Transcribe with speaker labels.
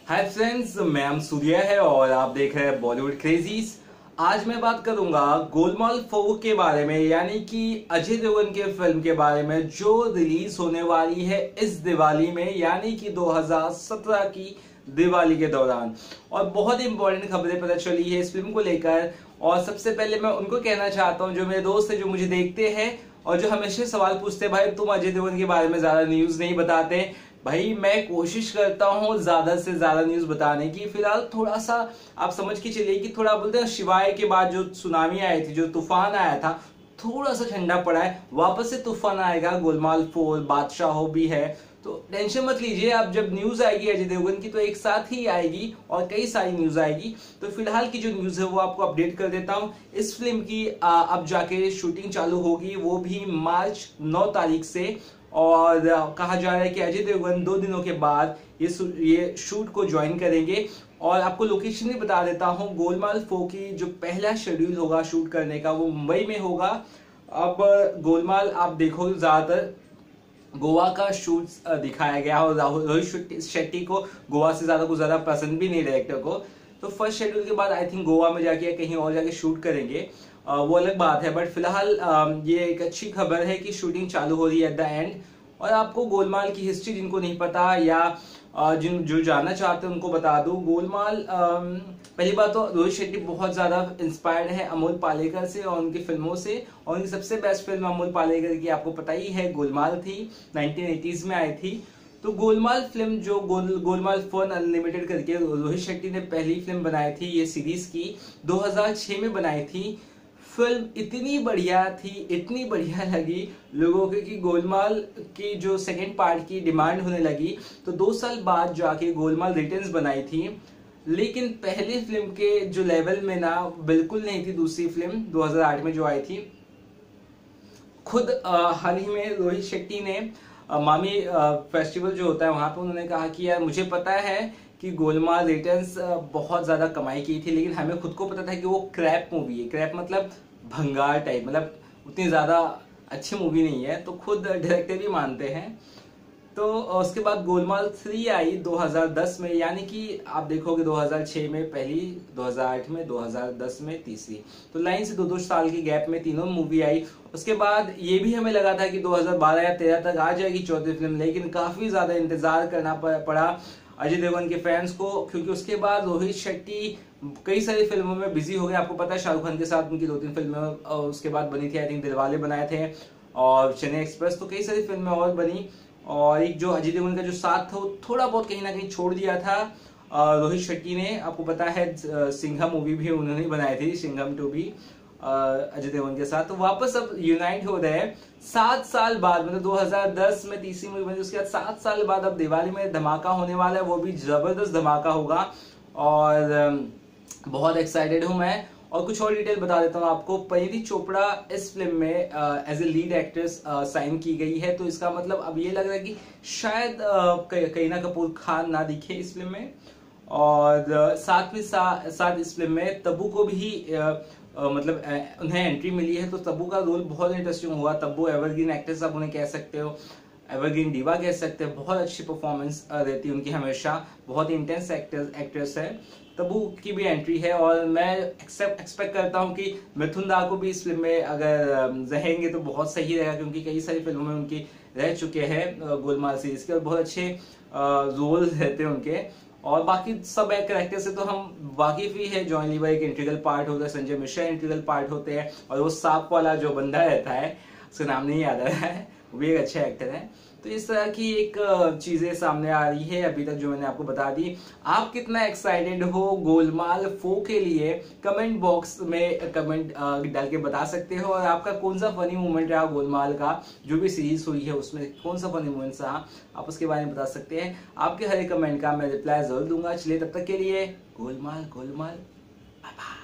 Speaker 1: Hi friends, मैं हम सूर्या है और आप देख रहे हैं बॉलीवुड क्रेजीज। आज मैं बात करूंगा गोलमाल 4 के बारे में, यानी कि अजय देवगन के फिल्म के बारे में जो रिलीज होने वाली है इस दिवाली में, यानी कि 2017 की दिवाली के दौरान। और बहुत इंपॉर्टेंट खबरें पता चली है इस फिल्म को लेकर। और सबसे पहले मैं उनको कहना चाहता हूं जो मेरे दोस्त है, जो मुझे देखते हैं और जो हमेशा सवाल पूछते हैं, भाई तुम अजय देवगन के बारे में ज्यादा न्यूज नहीं बताते। भाई मैं कोशिश करता हूँ ज्यादा से ज्यादा न्यूज बताने की। फिलहाल थोड़ा सा आप समझ के चलिए कि थोड़ा बोलते हैं शिवाय के बाद जो सुनामी आई थी, जो तूफान आया था, थोड़ा सा ठंडा पड़ा है। वापस से तूफान आएगा, गोलमाल 4 बादशाह हो भी है, तो टेंशन मत लीजिए। अब जब न्यूज आएगी अजय देवगन की तो एक साथ ही आएगी और कई सारी न्यूज आएगी। तो फिलहाल की जो न्यूज है वो आपको अपडेट कर देता हूँ। इस फिल्म की अब जाके शूटिंग चालू होगी, वो भी मार्च 9 तारीख से। और कहा जा रहा है कि अजय देवगन 2 दिनों के बाद ये शूट को ज्वाइन करेंगे। और आपको लोकेशन भी बता देता हूँ, गोलमाल 4 की जो पहला शेड्यूल होगा शूट करने का वो मुंबई में होगा। अब गोलमाल आप देखोगे ज्यादातर गोवा का शूट दिखाया गया और रोहित शेट्टी को गोवा से ज्यादा पसंद भी नहीं डायरेक्टर को। तो फर्स्ट शेड्यूल के बाद आई थिंक गोवा में जाके कहीं और जाके शूट करेंगे, वो अलग बात है। बट फिलहाल ये एक अच्छी खबर है कि शूटिंग चालू हो रही है एट द एंड। और आपको गोलमाल की हिस्ट्री जिनको नहीं पता या जिन जो जानना चाहते हैं उनको बता दूं। गोलमाल पहली बात तो रोहित शेट्टी बहुत ज्यादा इंस्पायर्ड है अमोल पालेकर से और उनकी फिल्मों से। और उनकी सबसे बेस्ट फिल्म अमोल पालेकर की आपको पता ही है, गोलमाल थी, 1980s में आई थी। तो गोलमाल फिल्म जो गोलमाल फन अनलिमिटेड करके रोहित शेट्टी ने पहली फिल्म बनाई थी, ये सीरीज की 2006 में बनाई थी। फिल्म इतनी बढ़िया थी, इतनी बढ़िया लगी लोगों को कि गोलमाल की जो सेकंड पार्ट की डिमांड होने लगी। तो 2 साल बाद जाके गोलमाल रिटर्न्स बनाई थी। लेकिन पहली फिल्म के जो लेवल में ना बिल्कुल नहीं थी दूसरी फिल्म 2008 में जो आई थी। खुद हाल ही में रोहित शेट्टी ने मामी फेस्टिवल जो होता है वहां पे उन्होंने कहा कि यार मुझे पता है कि गोलमाल रिटर्न्स बहुत ज्यादा कमाई की थी, लेकिन हमें खुद को पता था कि वो क्रैप मूवी है। क्रैप मतलब भंगार टाइप, मतलब उतनी ज्यादा अच्छी मूवी नहीं है। तो खुद डायरेक्टर भी मानते हैं। तो उसके बाद गोलमाल 3 आई 2010 में, यानी कि आप देखोगे 2006 में पहली, 2008 में, 2010 में तीसरी। तो लाइन से 2-2 साल के गैप में तीनों मूवी आई। उसके बाद ये भी हमें लगा था कि 2012 या 13 तक आ जाएगी चौथी फिल्म, लेकिन काफी ज्यादा इंतजार करना पड़ा अजय देवगन के फैंस को, क्योंकि उसके बाद रोहित शेट्टी कई सारी फिल्मों में बिजी हो गए। आपको पता है शाहरुख खान के साथ उनकी 2-3 फिल्में उसके बाद बनी थी, आई थिंक दिलवाले बनाए थे और चेन्नई एक्सप्रेस, तो कई सारी फिल्में और बनी। और एक जो अजय देवगन का जो साथ था वो थोड़ा बहुत कहीं ना कहीं छोड़ दिया था रोहित शेट्टी ने। आपको पता है सिंघम मूवी भी उन्होंने बनाई थी, सिंघम 2 भी अजय देवगन के साथ। तो वापस अब यूनाइट हो रहे हैं 7 साल बाद, मतलब 2010 में तीसरी मूवी बनी, उसके बाद 7 साल बाद अब दिवाली में धमाका होने वाला है, वो भी जबरदस्त धमाका होगा। और बहुत एक्साइटेड हूं मैं। और कुछ और डिटेल बता देता हूं आपको। परिणीति चोपड़ा इस फिल्म में as a lead actress sign की गई है। तो इसका मतलब अब ये लग रहा है कि शायद करीना कपूर खान ना दिखे इस फिल्म में। और साथ में साथ इस फिल्म में तब्बू को भी मतलब उन्हें एंट्री मिली है। तो तब्बू का रोल बहुत इंटरेस्टिंग हुआ। तब्बू एवरग्रीन एक्ट्रेस आप उन्हें कह सकते हो, एवरग्रीन डीवा कह सकते हैं। बहुत अच्छी परफॉर्मेंस रहती है उनकी हमेशा, बहुत इंटेंस एक्ट्रेस है। तब्बू की भी एंट्री है और मैं एक्सपेक्ट करता हूं कि मिथुन दा को भी इस फिल्म में अगर रहेंगे तो बहुत सही रहेगा, क्योंकि कई सारी फिल्मों में उनकी रह चुके हैं गोलमाल सीरीज के और बहुत अच्छे रोल रहते हैं उनके। और बाकी सब कैरेक्टर से तो हम वाकिफ ही है। जॉन लीवर एक इंटीग्रल पार्ट होता है, संजय मिश्रा इंटीग्रल पार्ट होते हैं, और वो सांप वाला जो बंदा रहता है उसका नाम नहीं याद आ रहा है, वो भी एक अच्छा एक्टर है। तो इस तरह की एक चीजें सामने आ रही है अभी तक जो मैंने आपको बता दी। आप कितना एक्साइटेड हो गोलमाल 4 के लिए कमेंट बॉक्स में कमेंट डाल के बता सकते हो। और आपका कौन सा फनी मोमेंट रहा गोलमाल का, जो भी सीरीज हुई है उसमें कौन सा फनी मोमेंट रहा, आप उसके बारे में बता सकते हैं। आपके हर एक कमेंट का मैं रिप्लाई जरूर दूंगा। चलिए तब तक के लिए गोलमाल गोलमाल, बाय बाय।